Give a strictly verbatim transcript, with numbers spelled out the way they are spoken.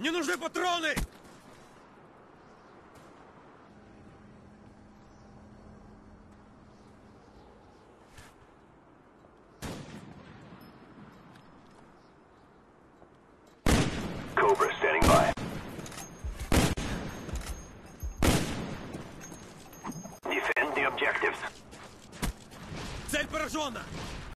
Мне нужны патроны! Cobra standing by. Defend the objectives. Цель поражена!